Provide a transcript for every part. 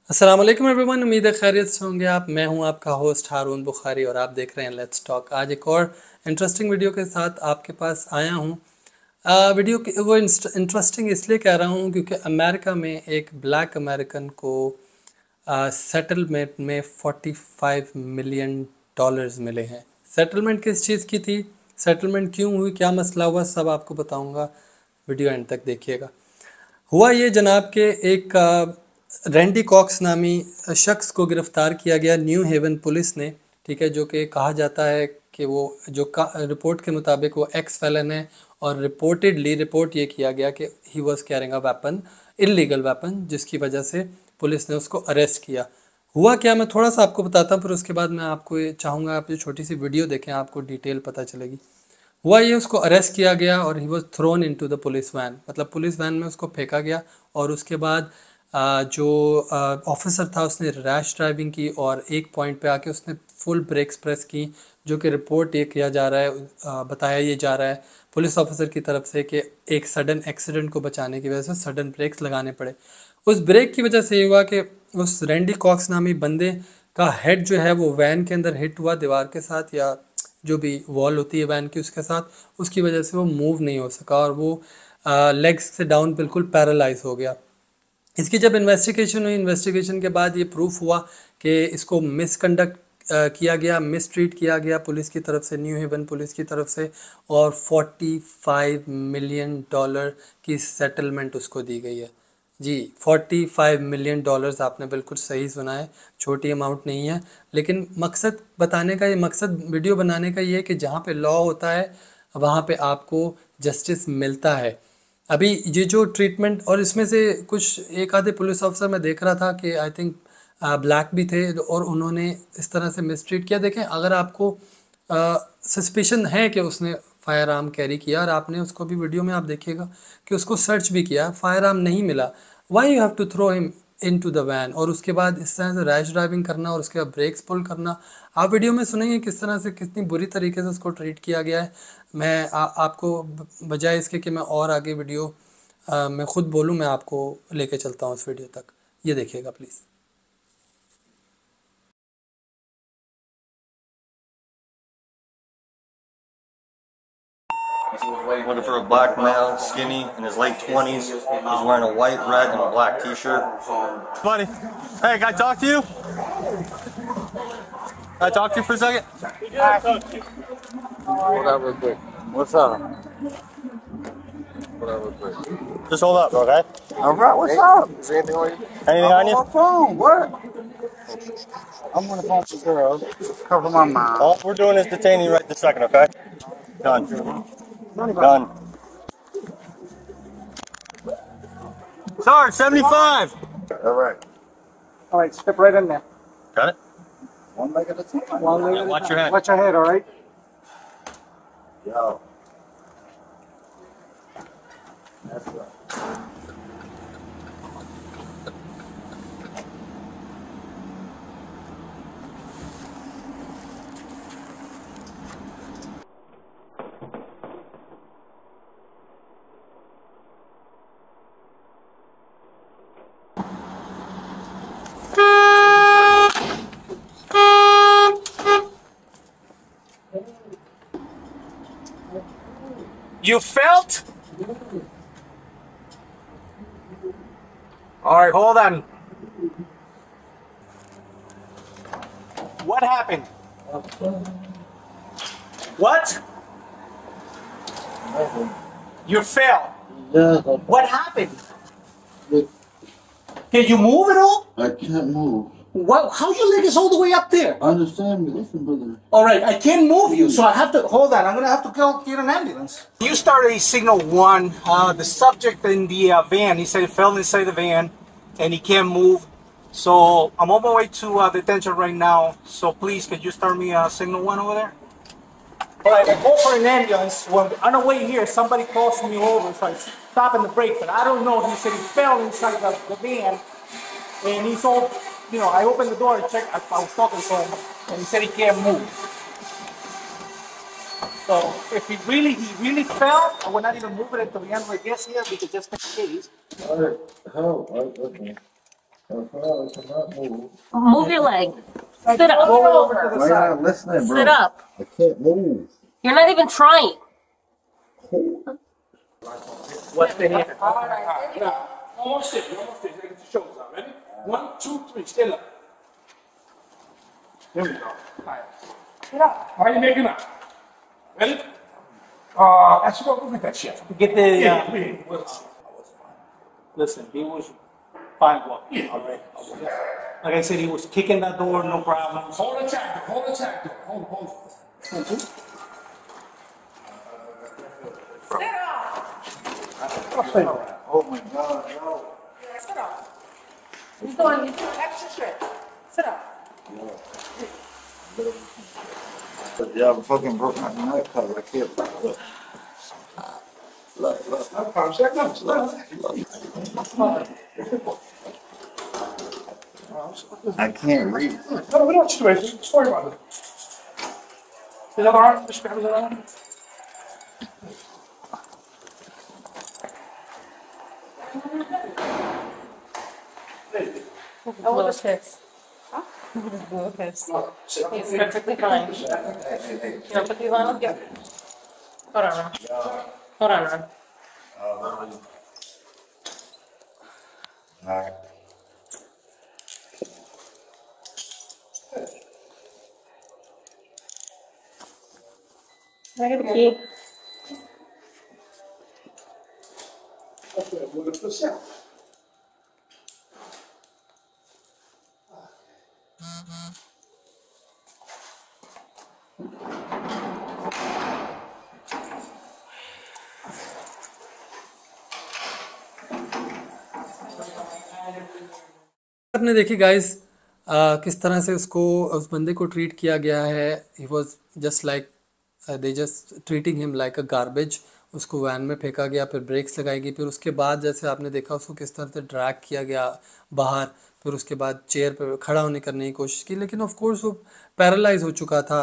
अस्सलाम वालेकुम एवरीवन। उम्मीद है खैरियत से होंगे आप। मैं हूं आपका होस्ट हारून बुखारी और आप देख रहे हैं लेट्स टॉक। आज एक और इंटरेस्टिंग वीडियो के साथ आपके पास आया हूं। वीडियो वो इंटरेस्टिंग इसलिए कह रहा हूं क्योंकि अमेरिका में एक ब्लैक अमेरिकन को सेटलमेंट में 45 मिलियन डॉलर्स मिले हैं। सेटलमेंट किस चीज़ की थी, सेटलमेंट क्यों हुई, क्या मसला हुआ, सब आपको बताऊंगा। वीडियो एंड तक देखिएगा। हुआ ये जनाब के एक रैंडी कॉक्स नामी शख्स को गिरफ्तार किया गया न्यू हेवन पुलिस ने, ठीक है, जो कि कहा जाता है कि वो रिपोर्ट के मुताबिक वो एक्स फेलन है और रिपोर्टेडली रिपोर्ट ये किया गया कि he was carrying a weapon, illegal weapon, जिसकी वजह से पुलिस ने उसको अरेस्ट किया। हुआ क्या, मैं थोड़ा सा आपको बताता हूँ, फिर उसके बाद मैं आपको ये चाहूँगा आप ये छोटी सी वीडियो देखें, आपको डिटेल पता चलेगी। हुआ ये, उसको अरेस्ट किया गया और he was thrown into the police van, मतलब पुलिस वैन में उसको फेंका गया। और उसके बाद जो ऑफिसर था उसने रैश ड्राइविंग की और एक पॉइंट पे आके उसने फुल ब्रेक्स प्रेस की, जो कि रिपोर्ट ये किया जा रहा है, बताया ये जा रहा है पुलिस ऑफिसर की तरफ से कि एक सडन एक्सीडेंट को बचाने की वजह से सडन ब्रेक्स लगाने पड़े। उस ब्रेक की वजह से ये हुआ कि उस रैंडी कॉक्स नामी बंदे का हेड जो है वो वैन के अंदर हिट हुआ दीवार के साथ, या जो भी वॉल होती है वैन की उसके साथ। उसकी वजह से वो मूव नहीं हो सका और वो लेग्स से डाउन बिल्कुल पैरालाइज हो गया। इसकी जब इन्वेस्टिगेशन हुई, इन्वेस्टिगेशन के बाद ये प्रूफ हुआ कि इसको मिसकंडक्ट किया गया, मिसट्रीट किया गया पुलिस की तरफ से, न्यू हेवन पुलिस की तरफ से, और 45 मिलियन डॉलर की सेटलमेंट उसको दी गई है। जी, 45 मिलियन डॉलर्स, आपने बिल्कुल सही सुना है, छोटी अमाउंट नहीं है। लेकिन मकसद बताने का, ये मकसद वीडियो बनाने का ये है कि जहाँ पे लॉ होता है वहाँ पे आपको जस्टिस मिलता है। अभी ये जो ट्रीटमेंट, और इसमें से कुछ एक आधे पुलिस ऑफिसर मैं देख रहा था कि आई थिंक ब्लैक भी थे और उन्होंने इस तरह से मिसट्रीट किया। देखें, अगर आपको सस्पिशन है कि उसने फायर आर्म कैरी किया और आपने उसको भी वीडियो में आप देखिएगा कि उसको सर्च भी किया, फायर आर्म नहीं मिला, why you have to throw him into the van, और उसके बाद इस तरह से रैश ड्राइविंग करना और उसके बाद ब्रेक्स पुल करना। आप वीडियो में सुनेंगे किस तरह से, कितनी बुरी तरीके से उसको ट्रीट किया गया है। मैं आपको बजाय इसके कि मैं और आगे वीडियो मैं खुद बोलूँ, मैं आपको लेके चलता हूँ उस वीडियो तक। ये देखिएगा please. Looking for a black male, skinny, in his late 20s. He's wearing a white, red, and a black t-shirt. Buddy, hey, can I talk to you? Can I talk to you for a second? Hold up real quick. What's up? Hold up real quick. Just hold up, okay? Alright, what's up? Is there anything on you? Anything on you? My phone, what? I'm on the phone with girls. Cover my mouth. All we're doing is detaining you right this second, okay? Done. Done. Sarge, 75. Alright. All right, step right in there. Got it? One leg at a time. One leg at a Watch time. your head. Watch your head, all right? Yo. That's right. You felt? All right, hold on. What happened? What? You fell. Yeah, What happened? Can you move at all? I can't move. What? How your leg is all the way up there? Understand me, listen, brother. All right, I can't move you, so I have to hold on. I'm gonna have to go get an ambulance. You started a signal one. The subject in the van, he said he fell inside the van, and he can't move. So I'm on my way to detention right now. So please, could you start me signal one over there? All right, I call for an ambulance. When on the way here, somebody calls me over, so I stopping the brake, but I don't know. He said he fell inside the van, and he's all. You know, I opened the door and checked. I was talking to him, and he said he can't move. So if he really fell, I would not even move it until the ambulance gets here, because just in case. Alright, how? Okay. cannot move. Move your leg. Sit up. Why not listening, bro? Sit up. I can't move. You're not even trying. What's the hand? Almost there. Almost there. Get your shoulders out. Ready? 1, 2, 3. Stand up. There we go. All right. Get up. How are you making up? Ready? Actually, go get that shit. Get the. Listen, he was fine walking. All right. Like I said, he was kicking that door, no problems. Hold the tag door. Hold the tag door. Hold. Oh my God, no. Sit up. He's doing extra shit. Sit up. Yeah, I fucking broke my neck cover. I can't look. I can't read. No, we don't do anything. Just worry about it. The other arm, just grab his other arm. A little kiss. Huh? A little kiss. He's perfectly fine. You want to put these on? Yeah. Hold on, Ron. Hold on, Ron. Alright. Can I get the key? Okay, we're going to push out. आपने देखी guys किस तरह से उसको उस बंदे को treat किया गया है. He was just like they just treating him like a garbage. उसको वैन में फेंका गया, फिर ब्रेक्स लगाई गई, फिर उसके बाद जैसे आपने देखा उसको किस तरह से ड्रैग किया गया बाहर, फिर उसके बाद चेयर पे खड़ा होने करने की कोशिश की, लेकिन ऑफ कोर्स वो पैरालाइज हो चुका था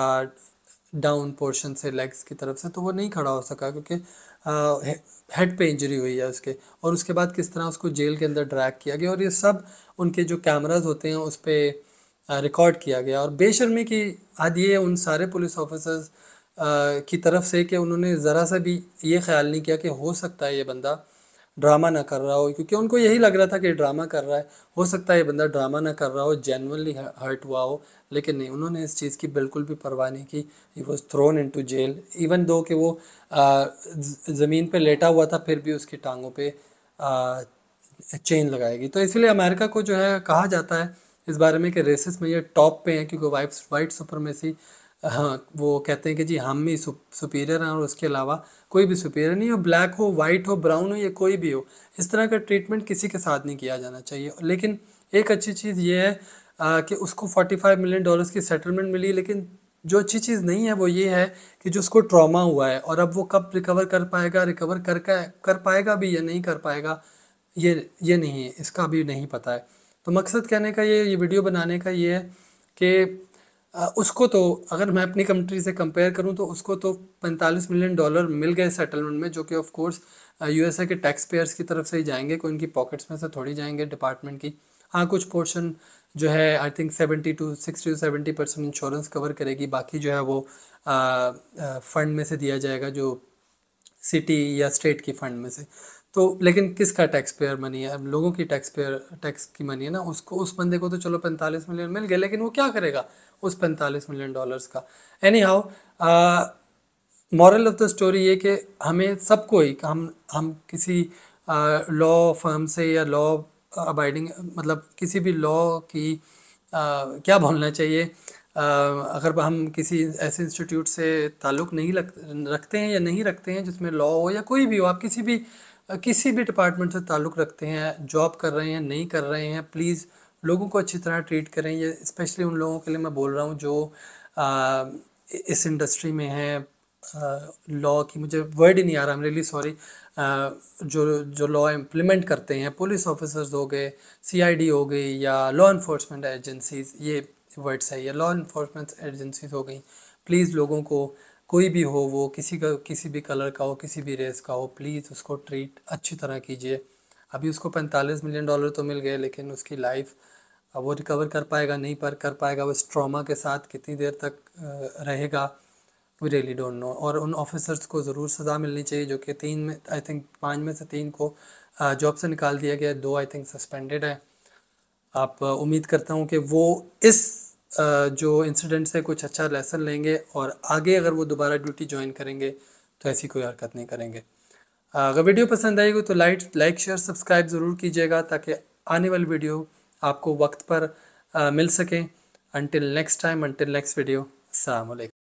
डाउन पोर्शन से लेग्स की तरफ से, तो वो नहीं खड़ा हो सका क्योंकि हेड पे इंजरी हुई है उसके. और उसके बाद किस तरह उसको जेल के अंदर ड्रैग किया गया, और ये सब उनके जो कैमराज होते हैं उस पर रिकॉर्ड किया गया. और बेशर्मी की हद ये उन सारे पुलिस ऑफिसर्स की तरफ से कि उन्होंने ज़रा सा भी ये ख्याल नहीं किया कि हो सकता है ये बंदा ड्रामा ना कर रहा हो, क्योंकि उनको यही लग रहा था कि ड्रामा कर रहा है. हो सकता है ये बंदा ड्रामा ना कर रहा हो, जेन्युइनली हर्ट हुआ हो, लेकिन नहीं, उन्होंने इस चीज़ की बिल्कुल भी परवाह नहीं की. He was thrown into jail, even though कि वो ज़मीन पे लेटा हुआ था, फिर भी उसकी टांगों पे चेन लगाएगी. तो इसलिए अमेरिका को जो है कहा जाता है इस बारे में कि रेसिस में ये टॉप पे हैं, क्योंकि वाइट सुपरमेसी, हाँ, वो कहते हैं कि जी हम ही सुपीरियर हैं और उसके अलावा कोई भी सुपीरियर नहीं हो. ब्लैक हो, वाइट हो, ब्राउन हो, या कोई भी हो, इस तरह का ट्रीटमेंट किसी के साथ नहीं किया जाना चाहिए. लेकिन एक अच्छी चीज़ ये है कि उसको $45 मिलियन की सेटलमेंट मिली. लेकिन जो अच्छी चीज़ नहीं है वो ये है कि जो उसको ट्रॉमा हुआ है, और अब वो कब रिकवर कर पाएगा भी या नहीं कर पाएगा, ये नहीं है, इसका भी नहीं पता है. तो मकसद कहने का ये वीडियो बनाने का ये है कि उसको तो, अगर मैं अपनी कंट्री से कंपेयर करूं तो उसको तो $45 मिलियन मिल गए सेटलमेंट में, जो कि ऑफ कोर्स यूएसए के टैक्स पेयर्स की तरफ से ही जाएंगे, कोई इनकी पॉकेट्स में से थोड़ी जाएंगे डिपार्टमेंट की. हाँ, कुछ पोर्शन जो है I think 60 to 70% insurance cover करेगी, बाकी जो है वो फंड में से दिया जाएगा, जो सिटी या स्टेट की फंड में से. तो लेकिन किसका टैक्स पेयर मनी है, अब लोगों की टैक्स की मनी है ना. उसको, उस बंदे को तो चलो 45 मिलियन मिल गए, लेकिन वो क्या करेगा उस $45 मिलियन का. Anyhow, moral of the story ये कि हमें सबको ही, हम किसी लॉ फर्म से या लॉ अबाइडिंग, मतलब किसी भी लॉ की क्या बोलना चाहिए, अगर हम किसी ऐसे इंस्टीट्यूट से ताल्लुक़ नहीं रखते हैं या नहीं रखते हैं जिसमें लॉ हो, या कोई भी हो, आप किसी भी डिपार्टमेंट से ताल्लुक़ रखते हैं, जॉब कर रहे हैं, नहीं कर रहे हैं, प्लीज़ लोगों को अच्छी तरह ट्रीट करें. ये स्पेशली उन लोगों के लिए मैं बोल रहा हूँ जो इस इंडस्ट्री में हैं, लॉ की, मुझे वर्ड ही नहीं आ रहा, आई एम रियली सॉरी, जो लॉ इम्प्लीमेंट करते हैं, पुलिस ऑफिसर्स हो गए, सीआईडी हो गई, या लॉ इन्फोर्समेंट एजेंसीज़, ये वर्ड सही है, लॉ इन्फोर्समेंट एजेंसीज़ हो गई. प्लीज़ लोगों को, कोई भी हो, वो किसी भी कलर का हो, किसी भी रेस का हो, प्लीज़ उसको ट्रीट अच्छी तरह कीजिए. अभी उसको $45 मिलियन तो मिल गए, लेकिन उसकी लाइफ अब वो रिकवर कर पाएगा नहीं कर पाएगा, वो इस ट्रॉमा के साथ कितनी देर तक रहेगा, वी रियली डोंट नो। और उन ऑफिसर्स को ज़रूर सज़ा मिलनी चाहिए जो कि 3 में आई थिंक 5 में से 3 को जॉब से निकाल दिया गया, 2 आई थिंक सस्पेंडेड है। आप उम्मीद करता हूँ कि वो इस जो इंसिडेंट से कुछ अच्छा लेसन लेंगे और आगे अगर वो दोबारा ड्यूटी ज्वाइन करेंगे तो ऐसी कोई हरकत नहीं करेंगे। अगर वीडियो पसंद आएगी तो लाइक शेयर सब्सक्राइब ज़रूर कीजिएगा ताकि आने वाली वीडियो आपको वक्त पर मिल सके। Until next time, until next video, अस्सलाम वालेकुम।